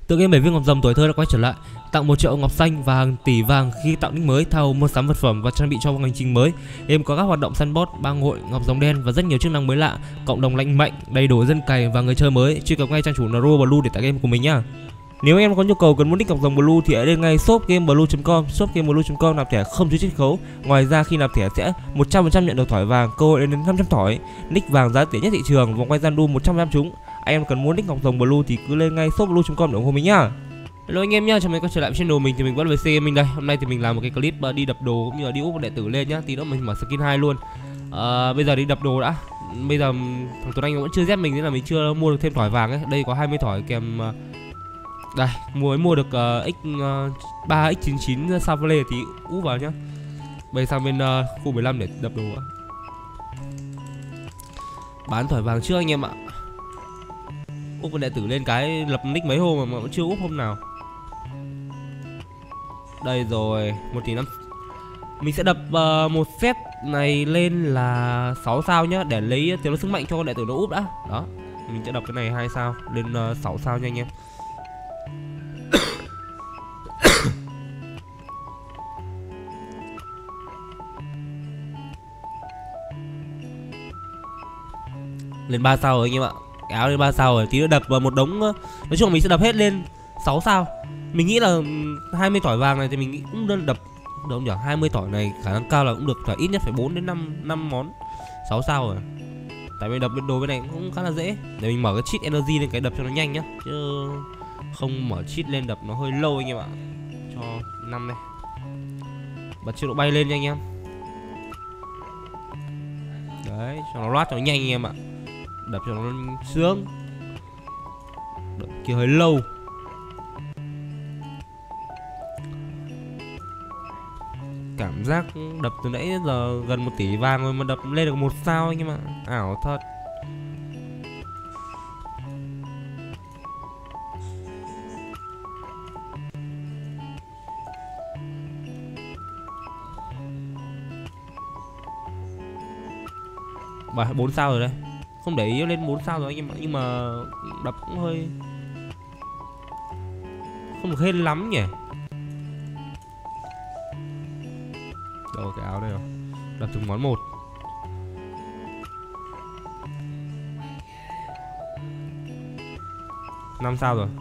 Tựa game 7 viên ngọc rồng tuổi thơ đã quay trở lại, tặng 1 triệu ngọc xanh và hàng tỷ vàng khi tạo nick mới, tha hồ mua sắm vật phẩm và trang bị cho hành trình mới. Game có các hoạt động săn boss, bang hội, ngọc rồng đen và rất nhiều chức năng mới lạ, cộng đồng lành mạnh, đầy đủ dân cày và người chơi mới. Truy cập ngay trang chủ Naro Blue để tải game của mình nhá. Nếu em có nhu cầu cần mua nick ngọc rồng Blue thì hãy đến ngay shopgameblue.com, shopgameblue.com nạp thẻ không chứa chiết khấu. Ngoài ra khi nạp thẻ sẽ 100% nhận được thỏi vàng, cơ hội lên đến 500 thỏi, nick vàng giá rẻ nhất thị trường, vòng quay Zandu 100% trúng. Anh em cần muốn nick ngọc rồng Blue thì cứ lên ngay shopblue.com để ủng hộ mình nhá. Hello anh em nhá, chào mừng quay trở lại channel mình. Thì mình vẫn về C Gaming đây. Hôm nay thì mình làm một cái clip đi đập đồ cũng như là đi úp đệ tử lên nhá. Tí nữa mình mở skin 2 luôn. Bây giờ đi đập đồ đã. Bây giờ thằng Tuấn Anh vẫn chưa dép mình, nên là mình chưa mua được thêm thỏi vàng ấy. Đây có 20 thỏi kèm đây, mua được X3X99 Savale thì úp vào nhá. Bây sang bên khu 15 để đập đồ á. Bán thỏi vàng trước anh em ạ. Úp con đệ tử lên cái lập nick mấy hôm mà vẫn chưa úp hôm nào. Đây rồi, 1 tỷ 5. Mình sẽ đập một set này lên là 6 sao nhá, để lấy tiếng sức mạnh cho con đệ tử nó úp đã. Đó, mình sẽ đập cái này 2 sao lên 6 sao nha anh em. Lên 3 sao rồi anh em ạ. Cái áo lên 3 sao rồi, tí nữa đập vào một đống. Nói chung là mình sẽ đập hết lên 6 sao. Mình nghĩ là 20 tỏi vàng này thì mình nghĩ cũng đơn đập được không nhỉ? 20 tỏi này khả năng cao là cũng được, phải ít nhất phải 4 đến 5 món 6 sao rồi. Tại vì đập bên đồ bên này cũng khá là dễ. Để mình mở cái cheat energy lên cái đập cho nó nhanh nhá, chứ không mở cheat lên đập nó hơi lâu anh em ạ. Cho 5 này. Bật chế độ bay lên nha anh em. Đấy, cho nó loát cho nó nhanh anh em ạ. Đập cho nó sướng. Đập kia hơi lâu. Cảm giác đập từ nãy đến giờ gần 1 tỷ vàng rồi mà đập lên được 1 sao anh em ạ. Ảo thật. Bà 4 sao rồi đây. Không để ý lên 4 sao rồi anh em ạ, nhưng mà đập cũng hơi không được hên lắm nhỉ. Đâu cái áo đây rồi. Đập từng món một. Năm sao rồi.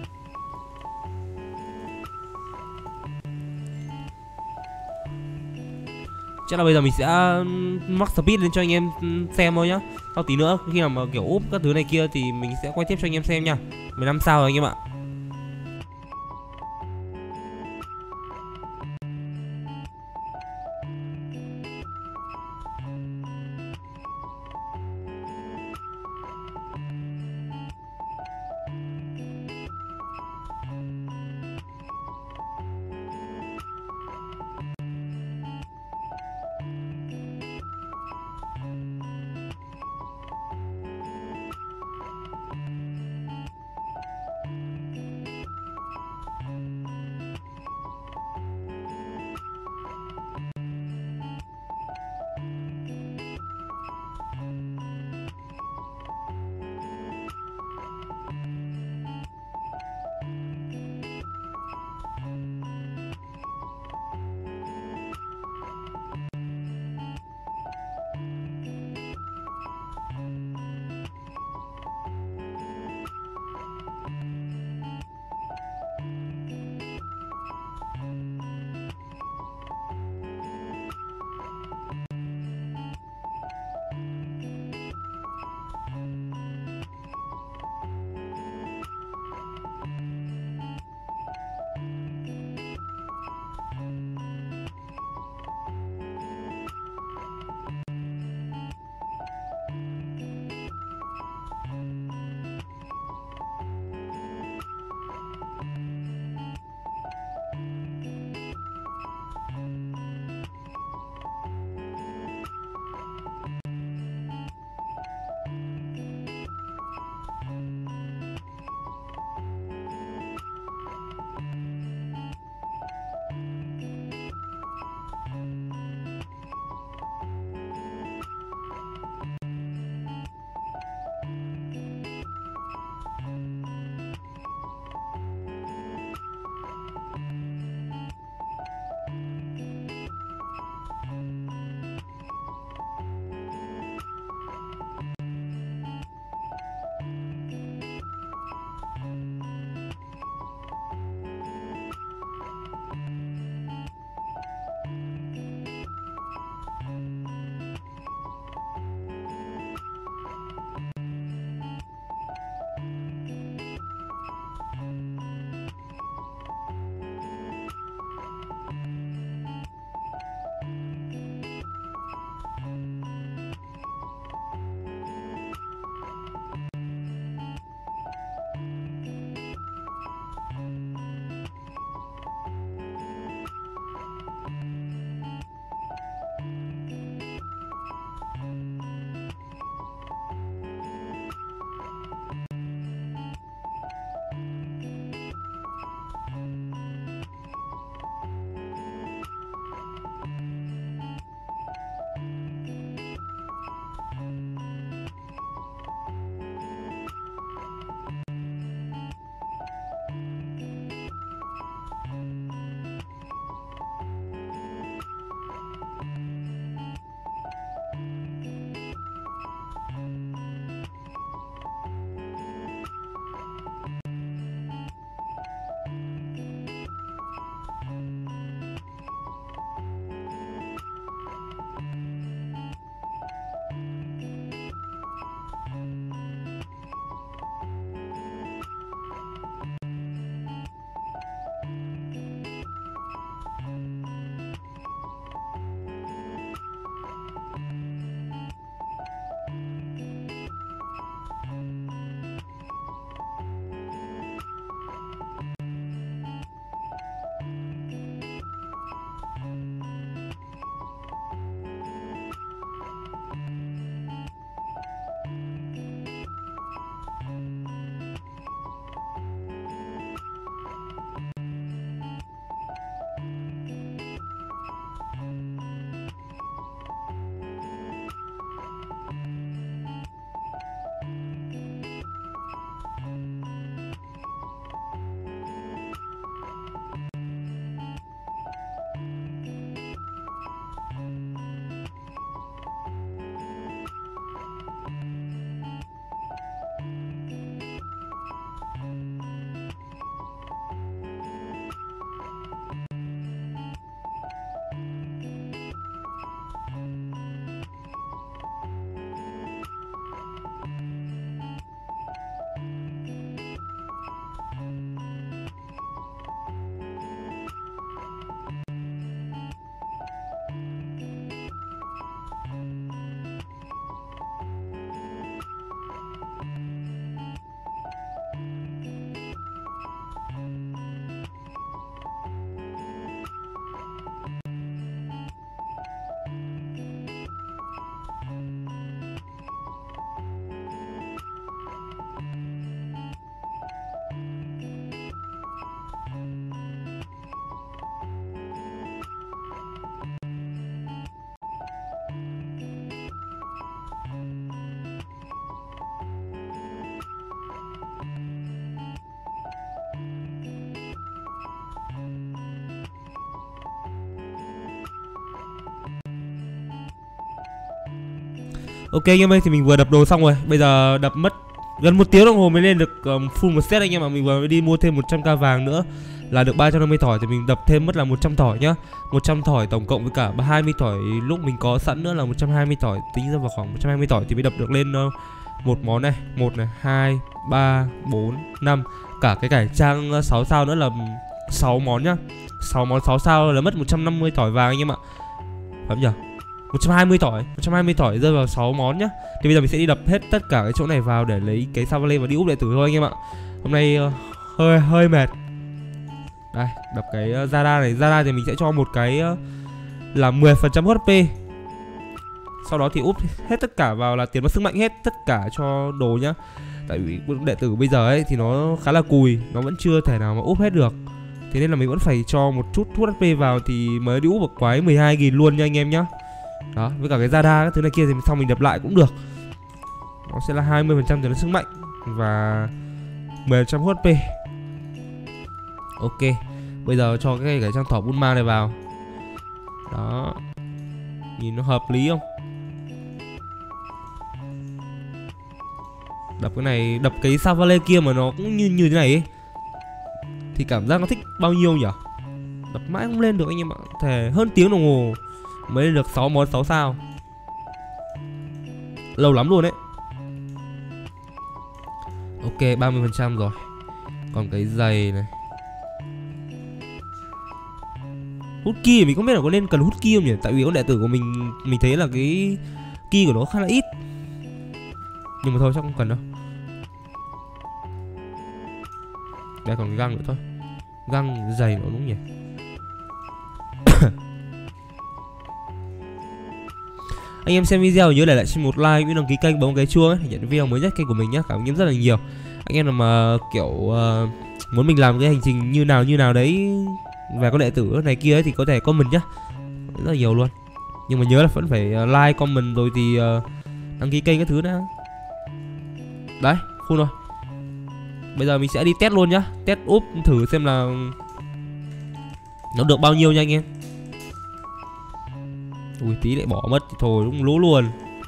Chắc là bây giờ mình sẽ max speed lên cho anh em xem thôi nhá. Sau tí nữa khi nào mà kiểu úp các thứ này kia thì mình sẽ quay tiếp cho anh em xem nha. 15 sao rồi anh em ạ. Ok anh em ơi, thì mình vừa đập đồ xong rồi. Bây giờ đập mất gần 1 tiếng đồng hồ mới lên được full một set anh em ạ. Mình vừa mới đi mua thêm 100k vàng nữa là được 350 thỏi, thì mình đập thêm mất là 100 thỏi nhá. 100 thỏi tổng cộng với cả 20 thỏi lúc mình có sẵn nữa là 120 thỏi, tính ra vào khoảng 120 thỏi thì mới đập được lên một món này, 1 này, 2, 3, 4, 5. Cả cái cải trang 6 sao nữa là 6 món nhá. 6 món 6 sao là mất 150 thỏi vàng anh em ạ. Phải không nhỉ? 120 thỏi rơi vào 6 món nhá. Thì bây giờ mình sẽ đi đập hết tất cả cái chỗ này vào để lấy cái sao và đi úp đệ tử thôi anh em ạ. Hôm nay hơi mệt. Đây, đập cái Zara này. Zara thì mình sẽ cho một cái là 10% HP. Sau đó thì úp hết tất cả vào là tiền mất sức mạnh hết tất cả cho đồ nhá. Tại vì đệ tử bây giờ ấy thì nó khá là cùi, nó vẫn chưa thể nào mà úp hết được. Thế nên là mình vẫn phải cho một chút thuốc HP vào thì mới đi úp được quái 12.000 luôn nha anh em nhá. Đó, với cả cái Zara các thứ này kia thì sau mình đập lại cũng được. Nó sẽ là 20% tiền mất sức mạnh và 10% HP. Ok, bây giờ cho cái trang thỏ Bulma này vào. Đó, nhìn nó hợp lý không? Đập cái này, đập cái Savale kia mà nó cũng như thế này ấy, thì cảm giác nó thích bao nhiêu nhỉ? Đập mãi không lên được anh em ạ. Thề hơn tiếng đồng hồ mới lên được 6 món 6 sao. Lâu lắm luôn đấy. Ok, 30% rồi. Còn cái giày này. Hút ki mình không biết là có nên cần hút ki không nhỉ? Tại vì con đệ tử của mình thấy là cái ki của nó khá là ít. Nhưng mà thôi chắc không cần đâu. Đây còn cái găng nữa thôi. Găng giày nó đúng nhỉ? Anh em xem video nhớ để lại xin một like cũng đăng ký kênh, bấm cái chuông ấy để nhận video mới nhất kênh của mình nhé. Cảm ơn anh em rất là nhiều. Anh em nào mà kiểu muốn mình làm cái hành trình như nào đấy về con đệ tử này kia ấy thì có thể comment nhá, rất là nhiều luôn. Nhưng mà nhớ là vẫn phải like, comment rồi thì đăng ký kênh cái thứ nữa. Đấy, full rồi. Bây giờ mình sẽ đi test luôn nhá, test úp thử xem là nó được bao nhiêu nha anh em. Ui tí lại bỏ mất thì thôi cũng lố luôn.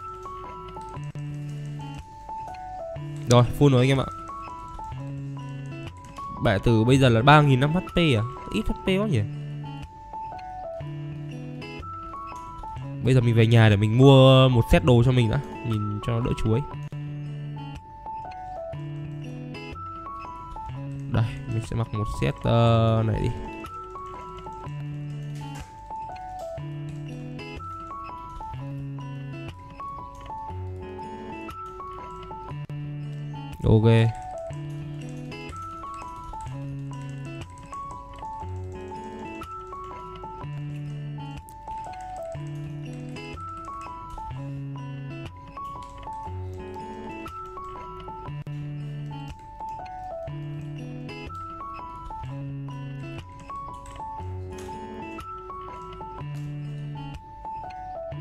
Rồi full rồi anh em ạ. Bẻ tử bây giờ là 3.500 HP à? Ít HP quá nhỉ. Bây giờ mình về nhà để mình mua một set đồ cho mình đã, nhìn cho nó đỡ chuối. Đây, mình sẽ mặc một set này đi. Ok.